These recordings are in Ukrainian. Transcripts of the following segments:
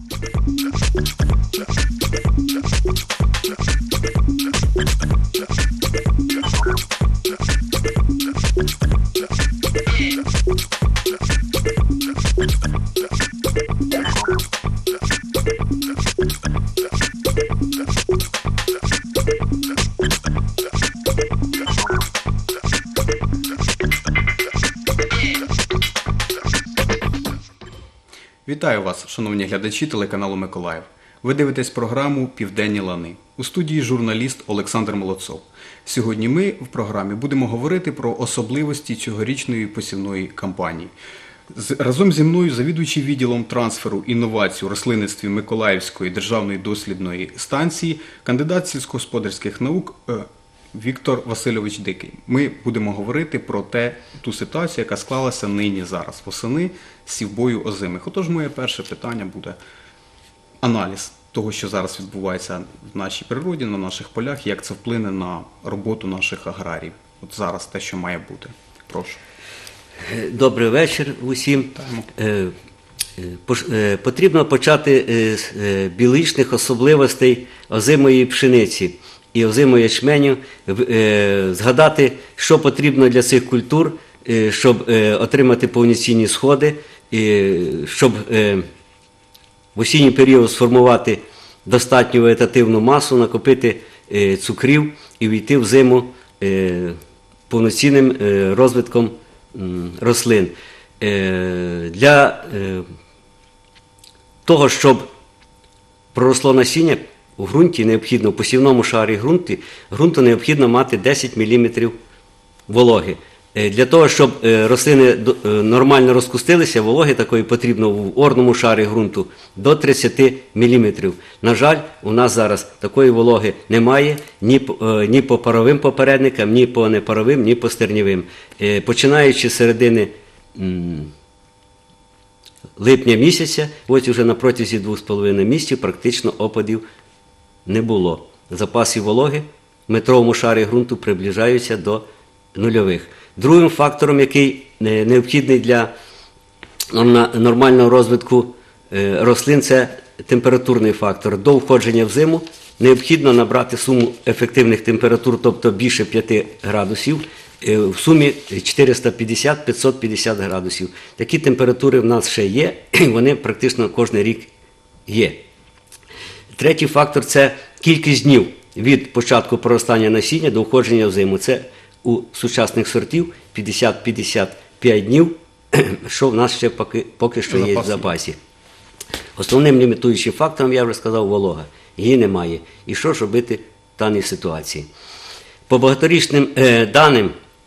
Вітаю вас, шановні глядачі телеканалу Миколаїв. Ви дивитесь програму «Південні лани». У студії журналіст Олександр Молодцов. Сьогодні ми в програмі будемо говорити про особливості цьогорічної посівної кампанії. Разом зі мною завідуючий відділом трансферу інновацій у рослинництві Миколаївської державної дослідної станції, кандидат сільськогосподарських наук Віктор Васильович Дикий. Ми будемо говорити про ту ситуацію, яка склалася нині зараз, восени, з сівбою озимих. Отож, моє перше питання буде аналіз того, що зараз відбувається в нашій природі, на наших полях, як це вплине на роботу наших аграріїв. От зараз те, що має бути. Прошу. Добрий вечір усім. Потрібно почати з біологічних особливостей озимої пшениці і озимого ячменю, згадати, що потрібно для цих культур, щоб отримати повноцінні сходи, щоб в осінній період сформувати достатню вегетативну масу, накопити цукрів і війти в зиму повноцінним розвитком рослин. Для того, щоб проросло насіння, у ґрунті необхідно, в посівному шарі ґрунту необхідно мати 10 мм вологи. Для того, щоб рослини нормально розкустилися, вологи такої потрібно в орному шарі ґрунту до 30 мм. На жаль, у нас зараз такої вологи немає ні по паровим попередникам, ні по непаровим, ні по стернєвим. Починаючи з середини липня місяця, ось уже на протязі 2,5 місяців практично опадів не було. Запаси вологи в метровому шарі ґрунту приближаються до нульових. Другим фактором, який необхідний для нормального розвитку рослин, це температурний фактор. До входження в зиму необхідно набрати суму ефективних температур, тобто більше 5 градусів, в сумі 450-550 градусів. Такі температури в нас ще є, і вони практично кожен рік є. Третій фактор – це кількість днів від початку проростання насіння до входження в зиму. Це у сучасних сортів 50-55 днів, що в нас ще поки що є в запасі. Основним лімітуючим фактором, я вже сказав, волога. Її немає. І що ж робити в даній ситуації? По багаторічним даним,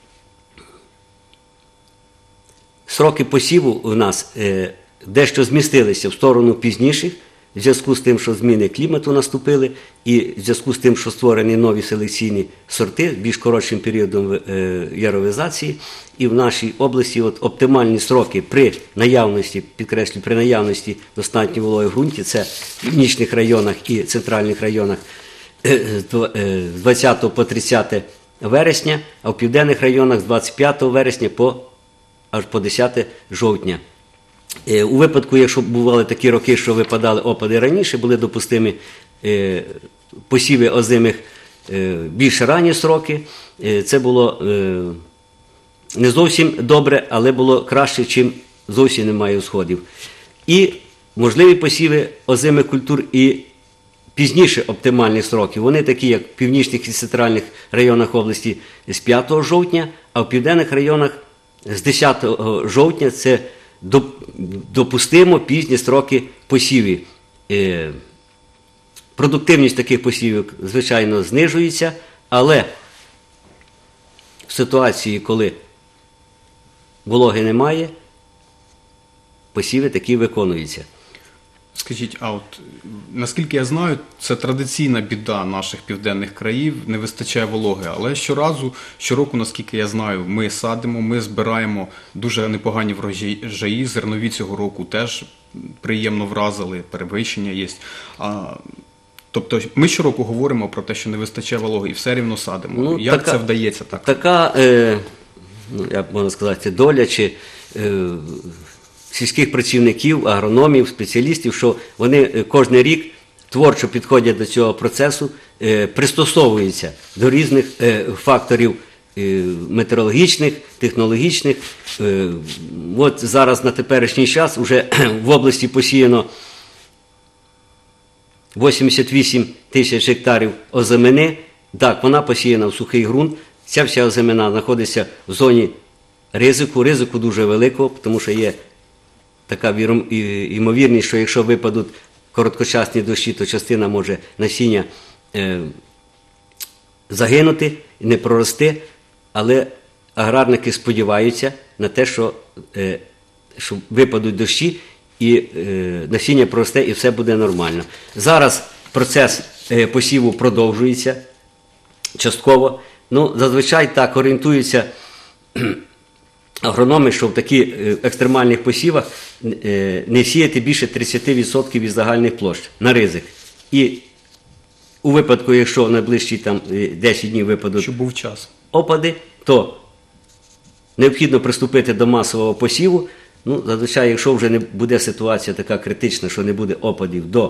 сроки посіву у нас дещо змістилися в сторону пізніших, в зв'язку з тим, що зміни клімату наступили, і в зв'язку з тим, що створені нові селекційні сорти з більш коротшим періодом яровизації. І в нашій області оптимальні сроки при наявності, підкреслюю, при наявності достатньої вологи в ґрунті, це в північних районах і центральних районах з 20 по 30 вересня, а в південних районах з 25 вересня аж по 10 жовтня. У випадку, якщо бували такі роки, що випадали опади раніше, були допустимі посіви озимих більш ранні сроки. Це було не зовсім добре, але було краще, чим зовсім немає сходів. І можливі посіви озимих культур і пізніше оптимальних сроків. Вони такі, як в північних і центральних районах області з 5 жовтня, а в південних районах з 10 жовтня. Це допустимо пізні строки посівів. Продуктивність таких посівів, звичайно, знижується, але в ситуації, коли вологи немає, посіви такі виконуються. Скажіть, а от наскільки я знаю, це традиційна біда наших південних країв, не вистачає вологи, але щороку, наскільки я знаю, ми садимо, ми збираємо дуже непогані врожаї, зернові цього року теж приємно вразили, перевищення є. Тобто ми щороку говоримо про те, що не вистачає вологи і все рівно садимо. Як це вдається так? Така, як можна сказати, доля чи сільських працівників, агрономів, спеціалістів, що вони кожен рік творчо підходять до цього процесу, пристосовуються до різних факторів метеорологічних, технологічних. От зараз на теперішній час вже в області посіяно 88 тисяч гектарів озимини. Так, вона посіяна в сухий ґрунт. Ця вся озимина знаходиться в зоні ризику дуже великого, тому що є така ймовірність, що якщо випадуть короткочасні дощі, то частина може насіння загинути, не прорости, але аграрники сподіваються на те, що випадуть дощі, і насіння проросте, і все буде нормально. Зараз процес посіву продовжується частково. Зазвичай так орієнтуються агрономи, що в таких екстремальних посівах не сіяти більше 30% від загальних площ на ризик. І у випадку, якщо в найближчі 10 днів випадуть Щоб був час. опади, то необхідно приступити до масового посіву. Зазвичай, якщо вже не буде ситуація така критична, що не буде опадів до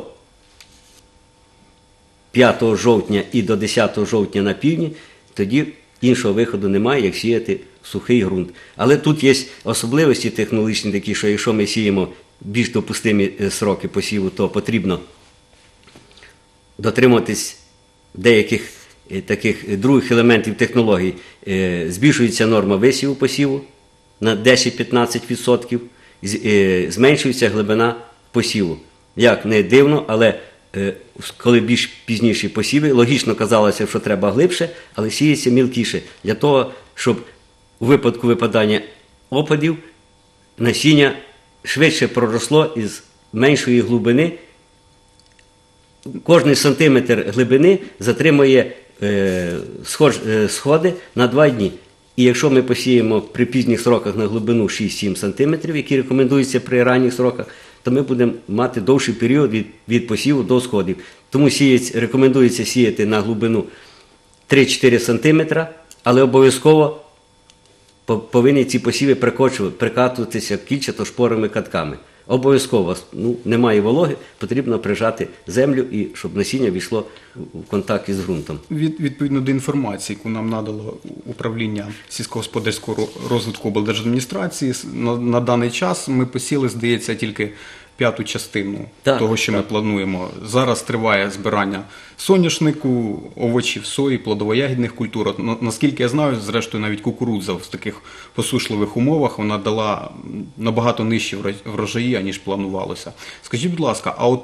5 жовтня і до 10 жовтня на півдні, тоді іншого виходу немає, як сіяти сухий ґрунт. Але тут є особливості технологічні такі, що якщо ми сіємо більш допустимі сроки посіву, то потрібно дотримуватись деяких таких других елементів технологій. Збільшується норма висіву посіву на 10-15%, зменшується глибина посіву. Як не дивно, але коли більш пізніші посіви, логічно казалося, що треба глибше, але сіється мілкіше, для того, щоб у випадку випадання опадів насіння швидше проросло із меншої глибини. Кожний сантиметр глибини затримує сходи на 2 дні. І якщо ми посіємо при пізніх сроках на глибину 6-7 см, які рекомендуються при ранніх сроках, то ми будемо мати довший період від посіву до сходів. Тому рекомендується сіяти на глибину 3-4 см, але обов'язково повинні ці посіви прикатуватися кільчато-шпорими катками. Обов'язково, немає вологи, потрібно прижати землю, і щоб насіння війшло в контакт із ґрунтом. Відповідно до інформації, яку нам надало управління сільськогосподарського розвитку облдержадміністрації, на даний час ми посіли, здається, тільки 5-ту частину того, що ми плануємо. Зараз триває збирання соняшнику, овочів, сої, плодово-ягідних культур. Наскільки я знаю, зрештою навіть кукурудза в таких посушливих умовах вона дала набагато нижчі врожаї, аніж планувалося. Скажіть, будь ласка, а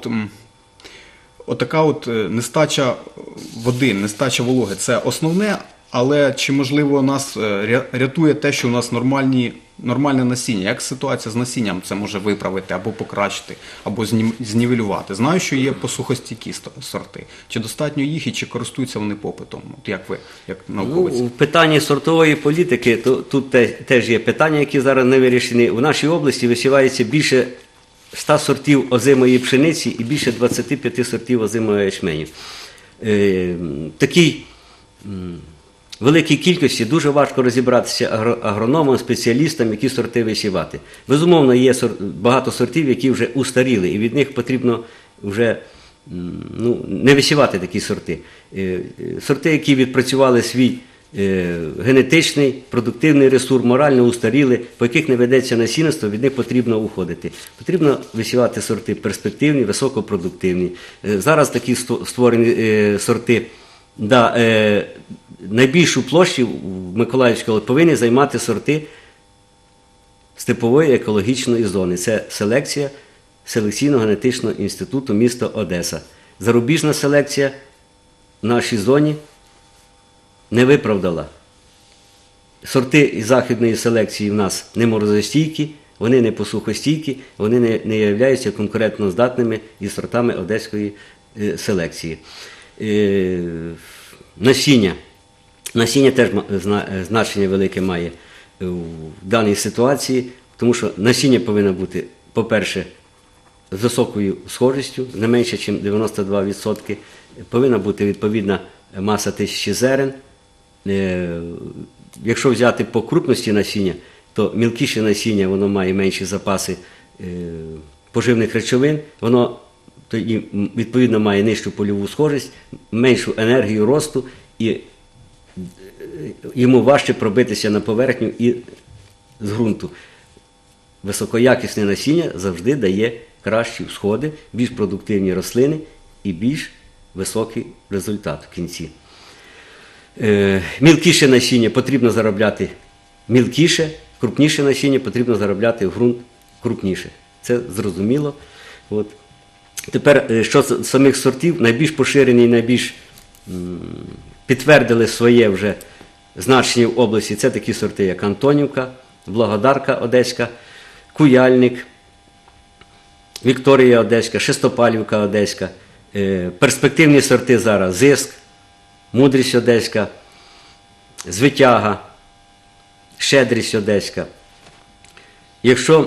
така нестача води, нестача вологи – це основне, але чи можливо нас рятує те, що у нас нормальне насіння? Як ситуація з насінням це може виправити або покращити, або знівелювати? Знаю, що є посухостійкі сорти. Чи достатньо їх і чи користуються вони попитом? Як ви, як науковець? В питанні сортової політики, то тут теж є питання, які зараз не вирішені. В нашій області висівається більше 100 сортів озимої пшениці і більше 25 сортів озимого ячменю. Такій великій кількості дуже важко розібратися агрономам, спеціалістам, які сорти висівати. Безумовно, є багато сортів, які вже устаріли, і від них потрібно вже не висівати такі сорти. Сорти, які відпрацювали свій генетичний, продуктивний ресурс, морально устаріли, по яких не ведеться насінництво, від них потрібно уходити. Потрібно висівати сорти перспективні, високопродуктивні. Зараз такі створені сорти, найбільшу площу в Миколаївській області повинні займати сорти степової екологічної зони. Це селекція селекційно-генетичного інституту міста Одеса. Зарубіжна селекція в нашій зоні не виправдала. Сорти із західної селекції в нас не морозостійкі, вони не посухостійкі, вони не являються конкурентно здатними із сортами одеської селекції. Насіння. Насіння теж значення велике має в даній ситуації, тому що насіння повинно бути, по-перше, з високою схожістю, не менше, ніж 92%. Повинна бути відповідна маса тисячі зерен. Якщо взяти по крупності насіння, то мілкіше насіння, воно має менші запаси поживних речовин, воно тоді, відповідно, має нижчу польову схожість, меншу енергію росту, і йому важче пробитися на поверхню і з ґрунту. Високоякісне насіння завжди дає кращі всходи, більш продуктивні рослини і більш високий результат в кінці. Мілкіше насіння потрібно заробляти мілкіше, крупніше насіння потрібно заробляти в ґрунт крупніше. Це зрозуміло. От. Тепер, що з самих сортів, найбільш поширені, найбільш підтвердили своє вже значення в області, це такі сорти, як Антонівка, Благодарка Одеська, Куяльник, Вікторія Одеська, Шестопалівка Одеська. Перспективні сорти зараз Зиск, Мудрість Одеська, Звитяга, Щедрість Одеська. Якщо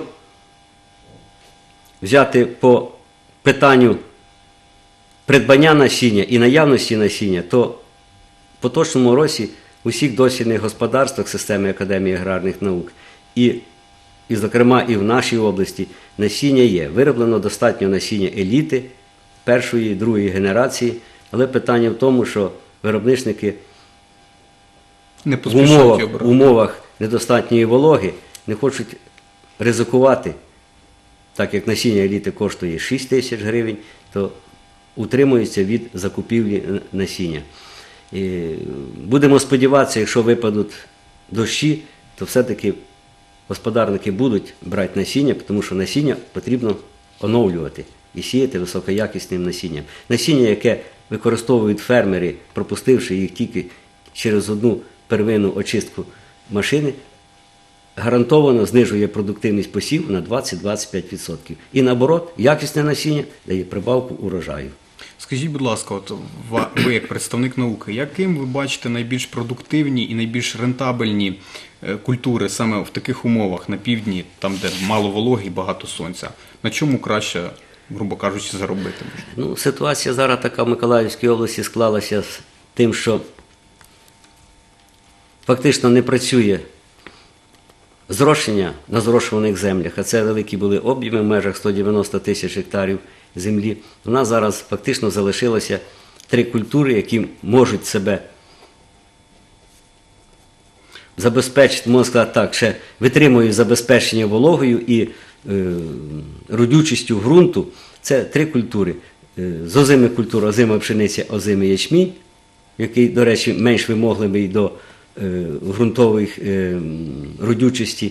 взяти по питанню придбання насіння і наявності насіння, то в поточному році у всіх досвідних господарствах системи Академії аграрних наук і зокрема і в нашій області насіння є. Вироблено достатньо насіння еліти першої, другої генерації, але питання в тому, що виробничники Не в поспішають обирати. умовах недостатньої вологи не хочуть ризикувати, так як насіння еліти коштує 6 тисяч гривень, то утримуються від закупівлі насіння. І будемо сподіватися, якщо випадуть дощі, то все-таки господарники будуть брати насіння, тому що насіння потрібно оновлювати і сіяти високоякісним насінням. Насіння, яке використовують фермери, пропустивши їх тільки через одну первинну очистку машини, гарантовано знижує продуктивність посів на 20-25%. І наоборот, якісне насіння дає прибавку урожаю. Скажіть, будь ласка, от ви як представник науки, яким ви бачите найбільш продуктивні і найбільш рентабельні культури саме в таких умовах на півдні, там де мало вологи і багато сонця? На чому краще, грубо кажучи, заробити можна? Ну, ситуація зараз така в Миколаївській області склалася з тим, що фактично не працює зрошення на зрошуваних землях, а це великі були об'єми в межах 190 тисяч гектарів землі. У нас зараз фактично залишилося 3 культури, які можуть себе забезпечити, можна сказати так, ще витримують забезпечення вологою і родючістю ґрунту. Це 3 культури. З озими культур озима пшениця, озимий ячмінь, який, до речі, менш вимогливий до ґрунтових родючості.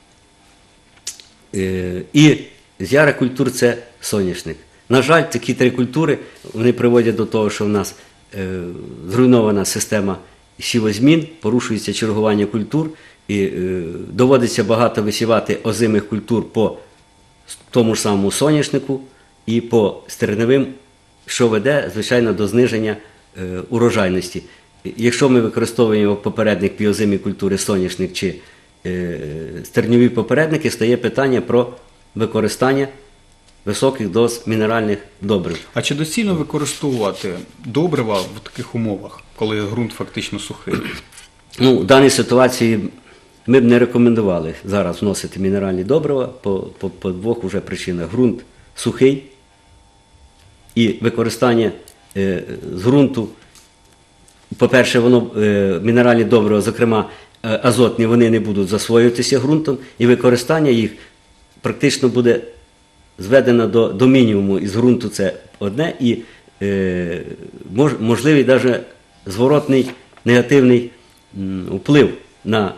І з ярих культур це соняшник. На жаль, такі 3 культури вони приводять до того, що в нас зруйнована система сівозмін, порушується чергування культур і доводиться багато висівати озимих культур по тому ж самому соняшнику і по стерневим, що веде, звичайно, до зниження урожайності. Якщо ми використовуємо попередник піозимі культури соняшник чи стерньові попередники, стає питання про використання високих доз мінеральних добрив. А чи доцільно використовувати добрива в таких умовах, коли ґрунт фактично сухий? Ну, в даній ситуації ми б не рекомендували зараз вносити мінеральні добрива по 2 вже причинах. Ґрунт сухий і використання з ґрунту, по-перше, мінеральні добрива, зокрема азотні, вони не будуть засвоюватися ґрунтом, і використання їх практично буде зведено до мінімуму із ґрунту, це одне, і можливий навіть зворотний негативний вплив на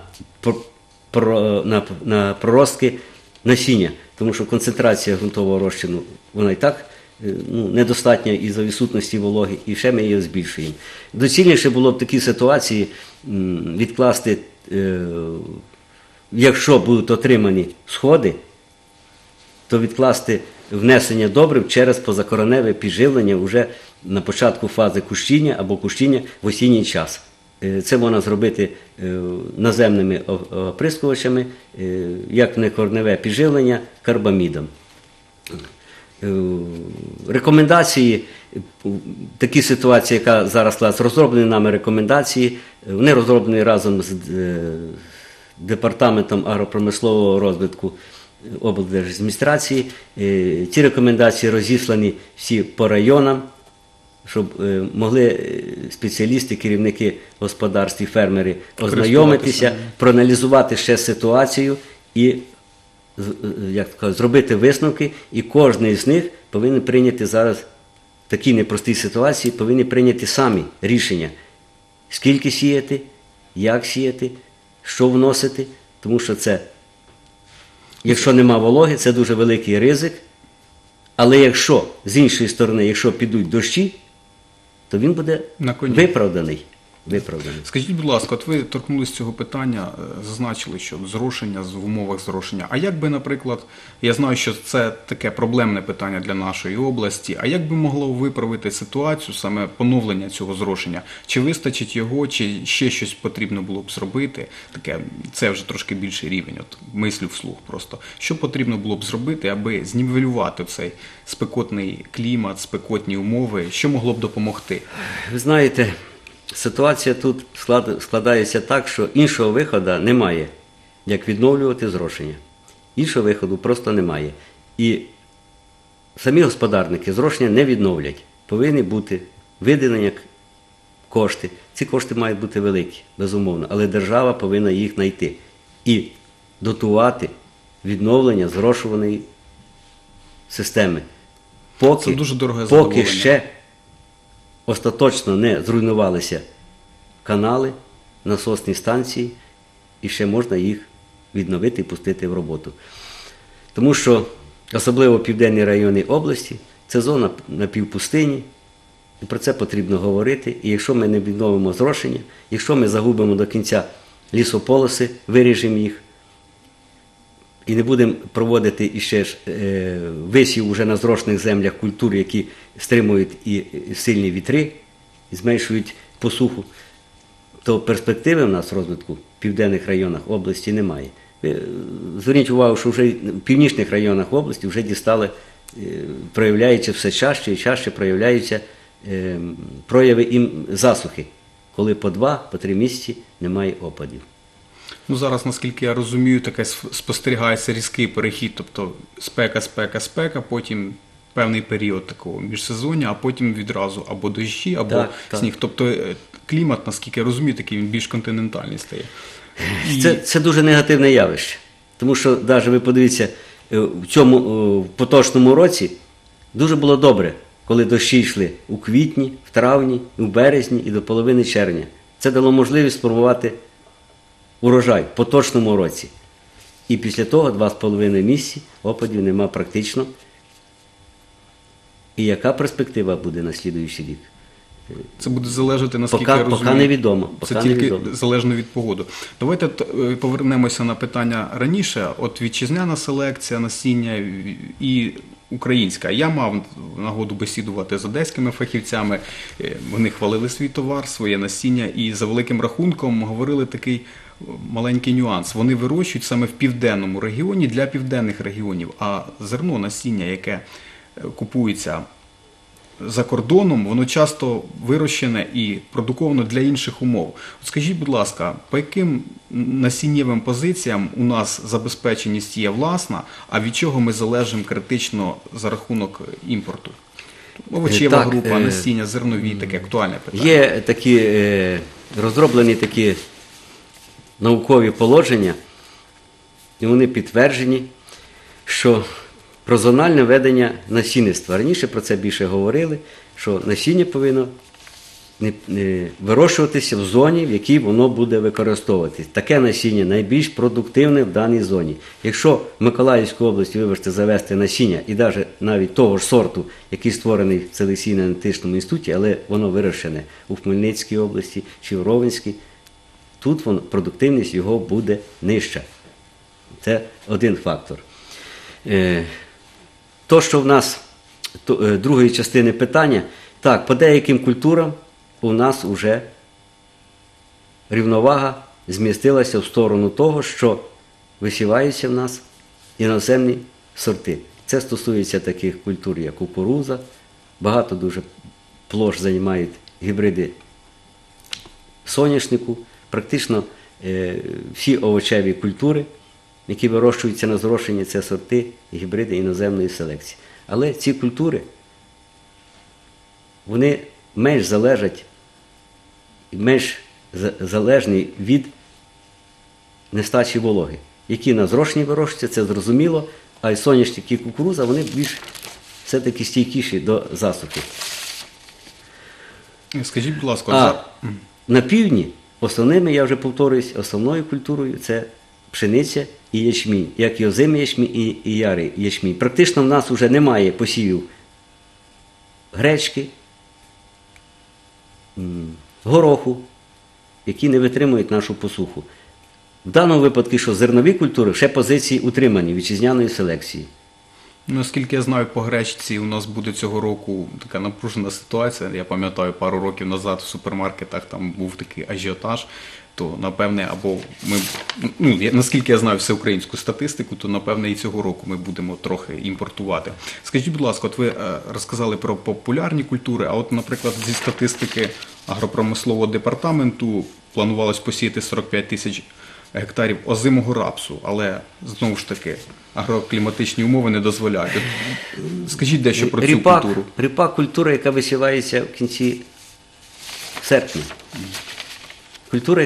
проростки насіння, тому що концентрація ґрунтового розчину, вона і так недостатня із-за відсутності вологи, і ще ми її збільшуємо. Доцільніше було б в такій ситуації відкласти, якщо будуть отримані сходи, то відкласти внесення добрив через позакореневе підживлення вже на початку фази кущіння або кущіння в осінній час. Це можна зробити наземними оприскувачами, як некореневе підживлення карбамідом. Рекомендації, такі ситуації, яка зараз склалась, розроблені нами рекомендації, вони розроблені разом з Департаментом агропромислового розвитку облдержадміністрації. Ці рекомендації розіслані всі по районам, щоб могли спеціалісти, керівники господарств і фермери ознайомитися, проаналізувати ще ситуацію і зробити висновки. І кожен з них повинен прийняти зараз в такій непростій ситуації, повинні прийняти самі рішення, скільки сіяти, як сіяти, що вносити, тому що це, якщо нема вологи, це дуже великий ризик. Але якщо, з іншої сторони, якщо підуть дощі, то він буде виправданий. Скажіть, будь ласка, от ви торкнулися цього питання, зазначили, що зрошення в умовах зрошення. А як би, наприклад, я знаю, що це таке проблемне питання для нашої області, а як би могло виправити ситуацію, саме поновлення цього зрошення? Чи вистачить його, чи ще щось потрібно було б зробити? Таке, це вже трошки більший рівень, от мислю вслух просто. Що потрібно було б зробити, аби знівелювати цей спекотний клімат, спекотні умови? Що могло б допомогти? Ви знаєте, ситуація тут складається так, що іншого виходу немає, як відновлювати зрошення. Іншого виходу просто немає. І самі господарники зрошення не відновлять. Повинні бути виділені кошти. Ці кошти мають бути великі, безумовно, але держава повинна їх знайти. І дотувати відновлення зрошуваної системи. Це дуже дороге поки задоволення. ще остаточно не зруйнувалися канали, насосні станції, і ще можна їх відновити і пустити в роботу. Тому що, особливо південні райони області, це зона напівпустині, і про це потрібно говорити. І якщо ми не відновимо зрошення, якщо ми загубимо до кінця лісополоси, виріжемо їх, і не будемо проводити іще ж висів уже на зрошених землях культур, які стримують і сильні вітри, і зменшують посуху, то перспективи в нас розвитку в південних районах області немає. Зверніть увагу, що вже в північних районах області вже дістали, проявляються все чаще і чаще проявляються прояви засухи, коли по 2-3 місяці немає опадів. Ну, зараз, наскільки я розумію, таке спостерігається різкий перехід, тобто спека, потім певний період такого міжсезоння, а потім відразу або дощі, або сніг. Тобто клімат, наскільки я розумію, такий він більш континентальний стає. Це дуже негативне явище. Тому що, навіть ви подивіться, в цьому поточному році дуже було добре, коли дощі йшли у квітні, в травні, у березні і до половини червня. Це дало можливість сформувати урожай в поточному році. І після того 2,5 місяці опадів нема практично. І яка перспектива буде на слідуючий рік? Це буде залежати, наскільки я розумію. Поки невідомо. Це тільки залежно від погоди. Давайте повернемося на питання раніше. От вітчизняна селекція насіння і українська. Я мав нагоду бесідувати з одеськими фахівцями. Вони хвалили свій товар, своє насіння і за великим рахунком говорили такий маленький нюанс. Вони вирощують саме в південному регіоні для південних регіонів, а зерно, насіння, яке купується за кордоном, воно часто вирощене і продуковано для інших умов. От скажіть, будь ласка, по яким насіннєвим позиціям у нас забезпеченість є власна, а від чого ми залежимо критично за рахунок імпорту? Овочева група, насіння, зернові, таке актуальне питання. Є такі розроблені такі наукові положення, і вони підтверджені, що про зональне ведення насінництва. Раніше про це більше говорили, що насіння повинно вирощуватися в зоні, в якій воно буде використовуватись. Таке насіння найбільш продуктивне в даній зоні. Якщо в Миколаївській області, вибачте, завести насіння, і навіть того ж сорту, який створений в селекційно-аналітичному інституті, але воно вирощене у Хмельницькій області чи в Ровенській, тут продуктивність його буде нижча. Це один фактор. То, що в нас другої частини питання, так, по деяким культурам у нас вже рівновага змістилася в сторону того, що висіваються в нас іноземні сорти. Це стосується таких культур, як кукурудза, багато дуже площ займають гібриди соняшнику, практично всі овочеві культури які вирощуються на зрошенні, це сорти, гібриди іноземної селекції. Але ці культури, вони менш залежать, менш залежні від нестачі вологи. Які на зрошенні вирощуються, це зрозуміло, а й соняшник і кукурудза, вони більш все-таки стійкіші до засухи. Скажіть, будь ласка, А на півдні основними, я вже повторююсь, основною культурою це пшениця і ячмінь, як і озимий ячмінь і ярий ячмінь. Практично в нас вже немає посівів гречки, гороху, які не витримують нашу посуху. В даному випадку, що зернові культури, ще позиції утримані вітчизняної селекції. наскільки я знаю, по гречці у нас буде цього року така напружена ситуація. Я пам'ятаю, пару років назад в супермаркетах там був такий ажіотаж, то напевне, або ми, наскільки я знаю всеукраїнську статистику, то напевне і цього року ми будемо трохи імпортувати. Скажіть, будь ласка, от ви розказали про популярні культури, а от, наприклад, зі статистики агропромислового департаменту планувалось посіяти 45 тисяч гектарів озимого рапсу, але, знову ж таки, агрокліматичні умови не дозволяють. Скажіть дещо про цю культуру. Ріпак – культура, яка висівається в кінці серпня. Культура,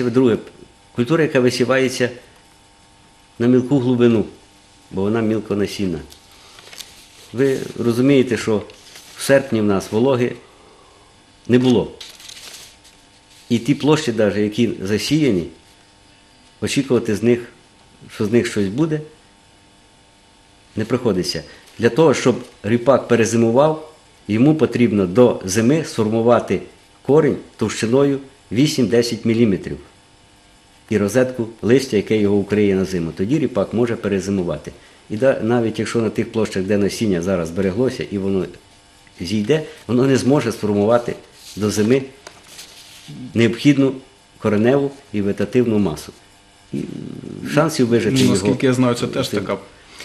яка висівається на мілку глибину, бо вона мілконасінна. Ви розумієте, що в серпні в нас вологи не було. І ті площі, навіть, які засіяні, очікувати з них, що з них щось буде, не приходиться. Для того, щоб ріпак перезимував, йому потрібно до зими сформувати корінь товщиною 8-10 мм і розетку листя, яке його укриє на зиму. Тоді ріпак може перезимувати. І навіть якщо на тих площах, де насіння зараз збереглося і воно зійде, воно не зможе сформувати до зими необхідну кореневу і вегетативну масу. І шансів вижити його. Наскільки я знаю, це теж така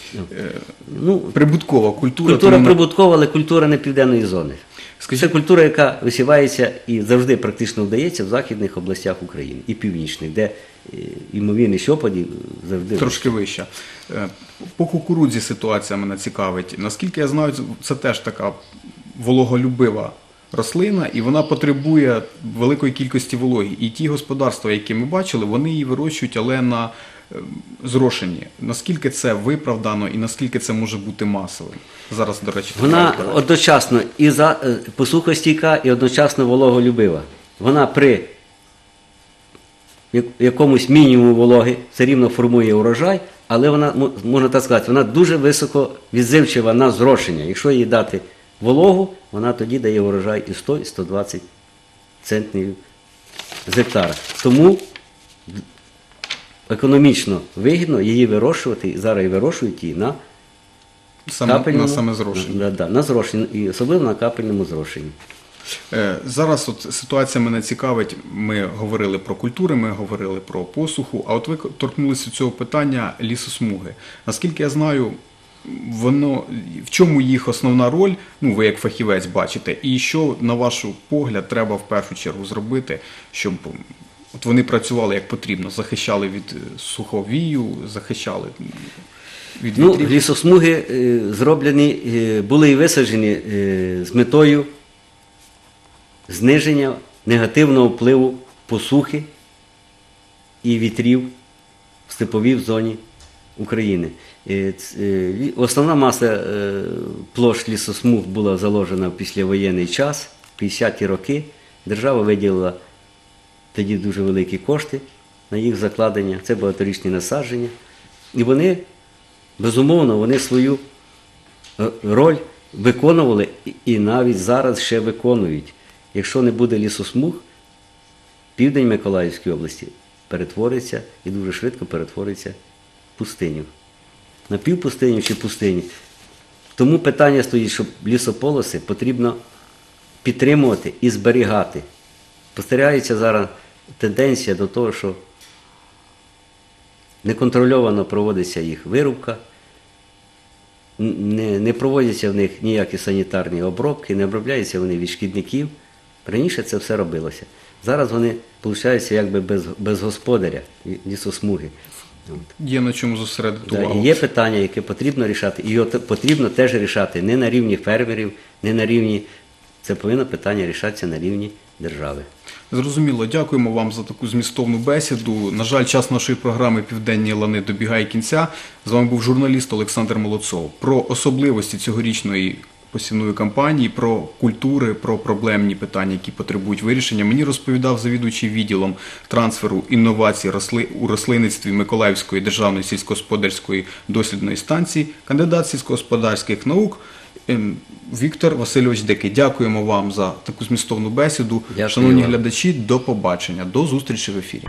прибуткова культура. Культура прибуткова, але культура не південної зони. Це культура, яка висівається і завжди практично вдається в західних областях України і північних, де ймовірність опадів завжди трошки вища. По кукурудзі ситуація мене цікавить. Наскільки я знаю, це теж така вологолюбива рослина, і вона потребує великої кількості вологи. І ті господарства, які ми бачили, вони її вирощують, але на зрошенні. Наскільки це виправдано і наскільки це може бути масовим? Зараз, до речі, вона одночасно і посухостійка, і одночасно вологолюбива. Вона при якомусь мінімумі вологи все рівно формує урожай, але вона, можна так сказати, вона дуже високо відзивчива на зрошення. Якщо їй дати вологу, вона тоді дає урожай і 100, і 120 центнерів з гектара. Тому економічно вигідно її вирощувати, і зараз і вирощують її на капельному, на саме зрошення. На зрошенні, і особливо на капельному зрошенні. Зараз от ситуація мене цікавить, ми говорили про культури, ми говорили про посуху, а от ви торкнулися цього питання лісосмуги. Наскільки я знаю, в чому їх основна роль, ви як фахівець бачите, і що, на ваш погляд, треба в першу чергу зробити, щоб от вони працювали як потрібно, захищали від суховію, захищали від вітрів? Лісосмуги зроблені, були і висаджені з метою зниження негативного впливу посухи і вітрів в степовій зоні України. Основна маса площ лісосмуг була заложена в післявоєнний час, 50-ті роки. Держава виділила тоді дуже великі кошти на їх закладення, це багаторічні насадження. І вони, безумовно, вони свою роль виконували і навіть зараз ще виконують. Якщо не буде лісосмуг, південь Миколаївської області перетвориться і дуже швидко перетвориться в пустиню. Напівпустиню чи пустиню. Тому питання стоїть, що лісополоси потрібно підтримувати і зберігати. Спостерігається зараз тенденція до того, що неконтрольовано проводиться їх вирубка, не проводяться в них ніякі санітарні обробки, не обробляються вони від шкідників. Раніше це все робилося. Зараз вони, виходить, якби без господаря лісосмуги. Є на чому зосередити Да, увагу. і є питання, яке потрібно рішати, і його потрібно теж рішати не на рівні фермерів, не на рівні, це повинно питання рішатися на рівні держави. Зрозуміло, дякуємо вам за таку змістовну бесіду. На жаль, час нашої програми «Південні лани» добігає кінця. З вами був журналіст Олександр Молодцов. Про особливості цьогорічної посівної кампанії, про культури, про проблемні питання, які потребують вирішення, мені розповідав завідуючий відділом трансферу інновацій у рослинництві Миколаївської державної сільськогосподарської дослідної станції, кандидат сільськогосподарських наук Віктор Васильович Дикий. Дякуємо вам за таку змістовну бесіду. Дякую Шановні вам. глядачі, до побачення, до зустрічі в ефірі.